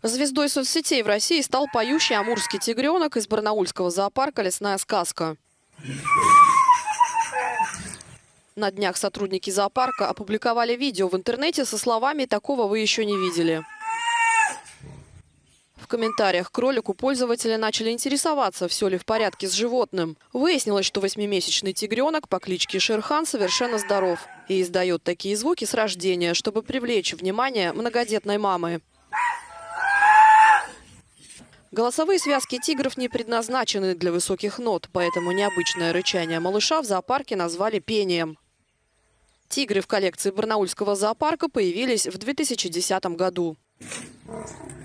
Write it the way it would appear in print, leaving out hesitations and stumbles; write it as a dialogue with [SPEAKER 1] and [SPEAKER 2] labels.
[SPEAKER 1] Звездой соцсетей в России стал поющий амурский тигренок из барнаульского зоопарка «Лесная сказка». На днях сотрудники зоопарка опубликовали видео в интернете со словами «Такого вы еще не видели». В комментариях к ролику пользователи начали интересоваться, все ли в порядке с животным. Выяснилось, что 8-месячный тигренок по кличке Шерхан совершенно здоров и издает такие звуки с рождения, чтобы привлечь внимание многодетной мамы. Голосовые связки тигров не предназначены для высоких нот, поэтому необычное рычание малыша в зоопарке назвали пением. Тигры в коллекции барнаульского зоопарка появились в 2010 году.